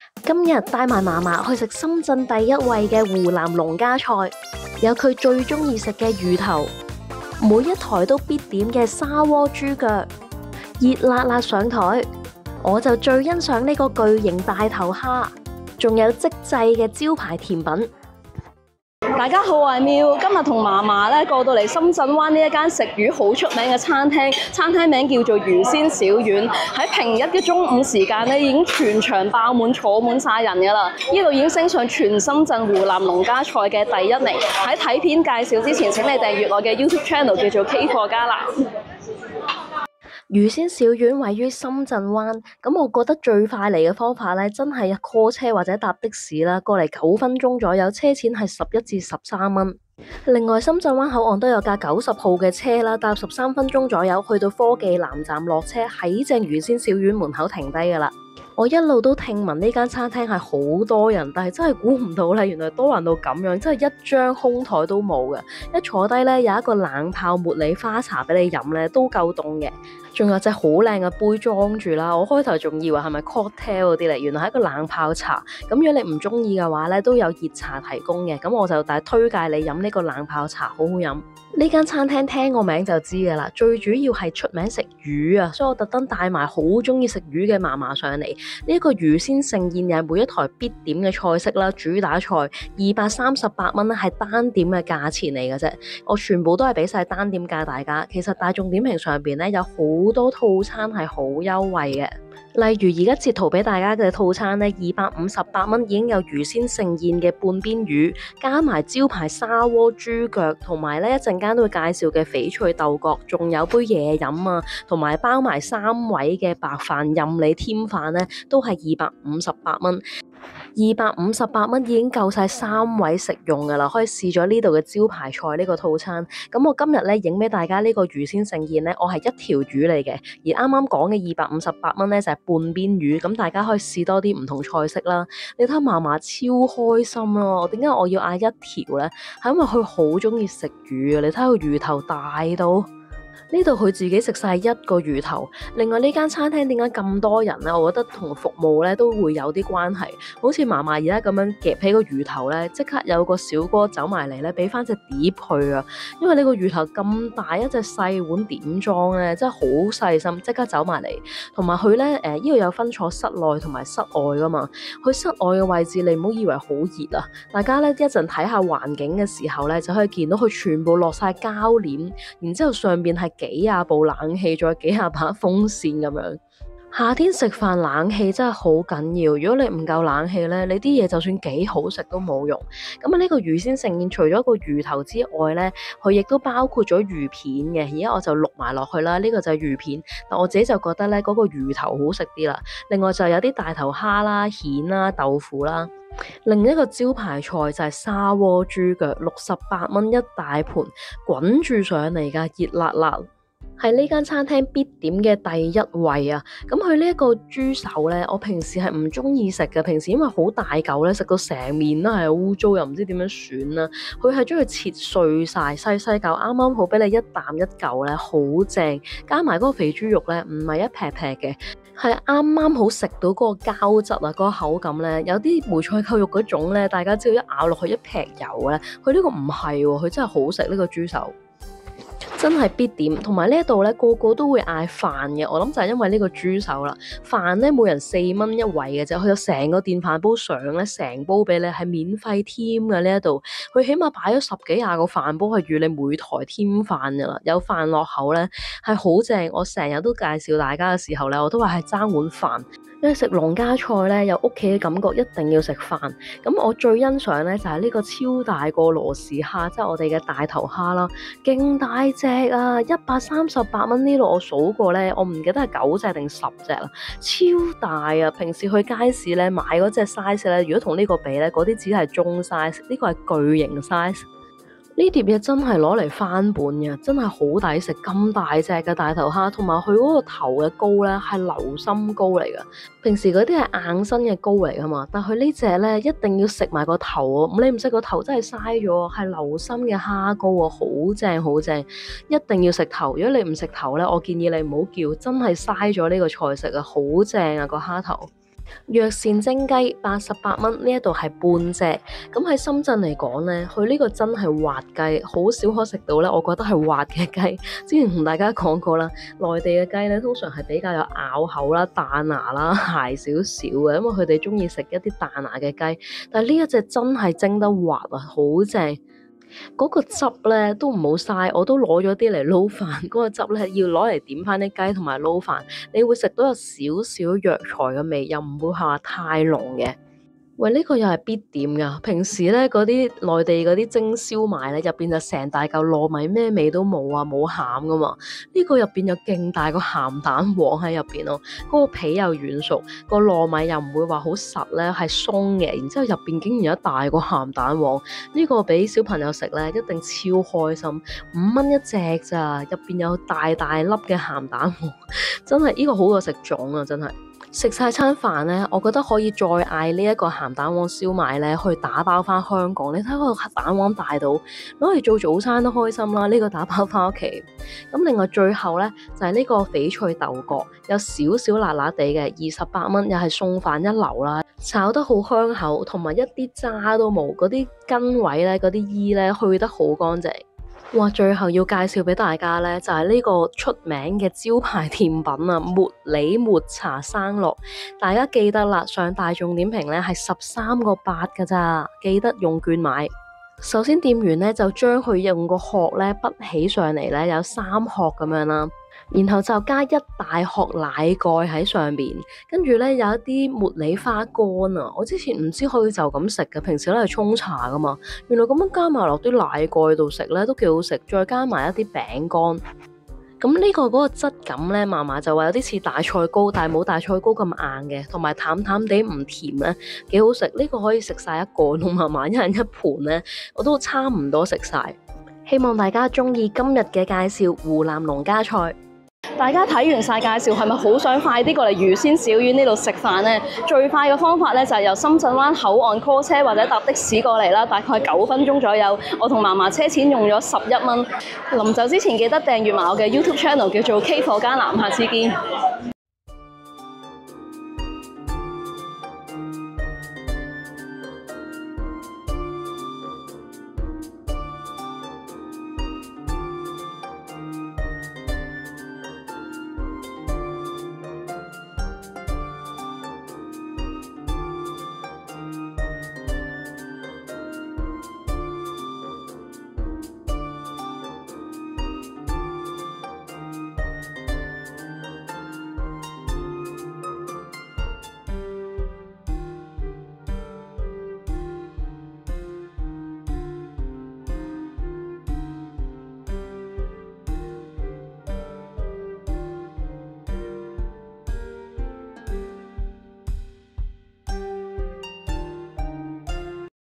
今日帶埋嫲嫲去食深圳第一位嘅湖南農家菜，有佢最中意食嘅魚頭，每一台都必點嘅砂鍋豬腳，熱辣辣上台。我就最欣賞呢個巨型大頭蝦，仲有即製嘅招牌甜品。 大家好，我係妙，今日同嫲嫲咧過到嚟深圳灣呢一間食魚好出名嘅餐廳，餐廳名叫做魚仙小丸。喺平日嘅中午時間咧，已經全場爆滿，坐滿晒人㗎啦。呢度已經升上全深圳湖南農家菜嘅第一名。喺睇片介紹之前，請你訂閱我嘅 YouTube channel 叫做 K 貨加辣。 魚仙小丸位於深圳灣，咁我覺得最快嚟嘅方法咧，真係 call 車或者搭的士啦，過嚟9分鐘左右，車錢係11至13蚊。另外，深圳灣口岸都有架90號嘅車啦，搭13分鐘左右去到科技南站落車，喺正魚仙小丸門口停低㗎啦。我一路都聽聞呢間餐廳係好多人，但係真係估唔到咧，原來多人到咁樣，真係一張空台都冇嘅。一坐低咧，有一個冷泡茉莉花茶俾你飲咧，都夠凍嘅。仲有隻好靚嘅杯裝住啦，我開頭仲以為係咪 cocktail 嗰啲嚟，原來係一個冷泡茶。咁如果你唔中意嘅話咧，都有熱茶提供嘅。咁我就但係推介你飲呢個冷泡茶，好好飲。呢間餐廳聽個名就知㗎啦，最主要係出名食魚啊，所以我特登帶埋好中意食魚嘅嫲嫲上嚟。呢一個魚仙盛宴又係每一台必點嘅菜式啦，主打菜238蚊咧係單點嘅價錢嚟嘅啫，我全部都係俾晒單點價大家。其實大眾點評上邊咧有好多套餐係好優惠嘅。例如而家截圖俾大家嘅套餐咧，258蚊已經有魚仙盛宴嘅半邊魚，加埋招牌砂鍋豬腳，同埋咧一陣間都會介紹嘅翡翠豆角，仲有杯嘢飲啊，同埋包埋3位嘅白飯任你添飯咧，都係258蚊。258蚊已經夠晒3位食用㗎啦，可以試咗呢度嘅招牌菜呢個套餐。咁我今日咧影俾大家呢個魚仙盛宴咧，我係一條魚嚟嘅，而啱啱講嘅258蚊咧就係半邊魚，咁大家可以試多啲唔同菜式啦。你睇下嫲嫲超開心咯，點解我要嗌一條咧？係因為佢好中意食魚啊！你睇下個魚頭大到〜呢度佢自己食晒一個魚頭。另外呢間餐廳點解咁多人咧？我覺得同服務咧都會有啲關係。好似嫲嫲而家咁樣夾起個魚頭咧，即刻有個小哥走埋嚟咧，俾翻隻碟佢啊！因為呢個魚頭咁大一隻細碗點裝咧，真係好細心，即刻走埋嚟。同埋佢咧呢度有分坐室內同埋室外噶嘛。佢室外嘅位置你唔好以為好熱啊！大家咧一陣睇下環境嘅時候咧，就可以見到佢全部落晒膠簾，然之後上邊係幾廿部冷氣，再幾廿把風扇咁樣。夏天食飯冷氣真係好緊要，如果你唔夠冷氣咧，你啲嘢就算幾好食都冇用。咁呢個魚仙盛宴除咗個魚頭之外咧，佢亦都包括咗魚片嘅。而家我就錄埋落去啦，呢個就係魚片。但我自己就覺得咧嗰個魚頭好食啲啦。另外就有啲大頭蝦啦、蜆啦、豆腐啦。另一個招牌菜就係砂鍋豬腳，68蚊一大盤，滾住上嚟㗎，熱辣辣。係呢間餐廳必點嘅第一位啊！咁佢呢一個豬手咧，我平時係唔中意食嘅。平時因為好大嚿咧，食到成面都係污糟，又唔知點樣選啦。佢係將佢切碎晒，細細嚿，啱啱好俾你一啖一嚿咧，好正。加埋嗰個肥豬肉咧，唔係一劈劈嘅，係啱啱好食到嗰個膠質啊，嗰個口感咧，有啲梅菜扣肉嗰種咧，大家知道一咬落去一劈油咧，佢呢個唔係喎，佢真係好食呢個豬手。真係必點，同埋呢一度咧個個都會嗌飯嘅，我諗就係因為呢個豬手啦。飯咧每人4蚊一位嘅啫，佢有成個電飯煲上咧，成煲俾你係免費添嘅呢一度。佢起碼擺咗10幾廿個飯煲係預你每台添飯噶啦，有飯落口咧係好正。我成日都介紹大家嘅時候咧，我都話係爭碗飯。因為食農家菜咧，有屋企嘅感覺，一定要食飯。咁我最欣賞咧就係呢個超大個羅氏蝦，即係我哋嘅大頭蝦啦，勁大隻啊！138蚊呢度我數過咧，我唔記得係9隻定10隻啦，超大啊！平時去街市咧買嗰隻 size 咧，如果同呢個比咧，嗰啲只係中 size，呢個係巨型 size。呢碟嘢真係攞嚟翻本嘅，真係好抵食，咁大隻嘅大頭蝦，同埋佢嗰個頭嘅膏咧係流心膏嚟㗎。平時嗰啲係硬身嘅膏嚟㗎嘛，但佢呢隻咧一定要食埋個頭喎。咁你唔食個頭真係嘥咗，係流心嘅蝦膏喎，好正好正，一定要食頭。如果你唔食頭咧，我建議你唔好叫，真係嘥咗呢個菜食啊，好正啊個蝦頭。 藥膳蒸雞88蚊，呢一度係半隻。咁喺深圳嚟講咧，佢呢個真係滑雞，好少可食到咧。我覺得係滑嘅雞。之前同大家講過啦，內地嘅雞咧通常係比較有咬口啦、彈牙啦、鞋少少嘅，因為佢哋中意食一啲彈牙嘅雞。但係呢一隻真係蒸得滑啊，好正！嗰個汁咧都唔好嘥，我都攞咗啲嚟撈飯。嗰個汁咧要攞嚟點翻啲雞同埋撈飯，你會食到有少少藥材嘅味，又唔會話太濃嘅。喂，呢個又係必點㗎。平時咧嗰啲內地嗰啲蒸燒賣咧，入邊就成大嚿糯米，咩味都冇啊，冇餡噶嘛。呢個入邊有勁大個鹹蛋黃喺入邊咯，嗰個皮又軟熟，個糯米又唔會話好實咧，係鬆嘅。然之後入邊竟然有一大個鹹蛋黃，呢個俾小朋友食咧一定超開心。5蚊一隻咋，入邊有大大粒嘅鹹蛋黃，真係呢個好過食粽啊！真係。食晒餐飯咧，我覺得可以再嗌呢一個鹹蛋黃燒賣咧，去打包翻香港。你睇個蛋黃大到攞嚟做早餐都開心啦！呢個打包翻屋企。咁另外最後咧就係呢個翡翠豆角，有少少辣辣地嘅，28蚊，又係餸飯一流啦，炒得好香口，同埋一啲渣都冇，嗰啲筋位咧，嗰啲衣咧去得好乾淨。哇！最後要介紹俾大家咧，就係呢個出名嘅招牌甜品啊，茉莉抹茶生樂。大家記得啦，上大眾點評咧係13個8㗎咋，記得用券買。首先店員咧就將佢用個殼咧滗起上嚟咧，有3殼咁樣啦。然後就加一大殼奶蓋喺上邊，跟住咧有一啲茉莉花乾啊！我之前唔知可以就咁食嘅，平時咧係沖茶噶嘛。原來咁樣加埋落啲奶蓋度食咧都幾好食，再加埋一啲餅乾。咁呢個嗰個質感咧，嫲嫲就話有啲似大菜糕，但係冇大菜糕咁硬嘅，同埋淡淡地唔甜咧，幾好食。呢個可以食晒一個，同嫲嫲一人一盤咧，我都差唔多食晒。希望大家中意今日嘅介紹湖南農家菜。 大家睇完晒介紹，係咪好想快啲過嚟魚仙小丸呢度食飯呢？最快嘅方法咧就係由深圳灣口岸 call 車或者搭的士過嚟啦，大概9分鐘左右。我同嫲嫲車錢用咗11蚊。臨走之前記得訂閱埋我嘅 YouTube channel，叫做 K 貨加南，下次見。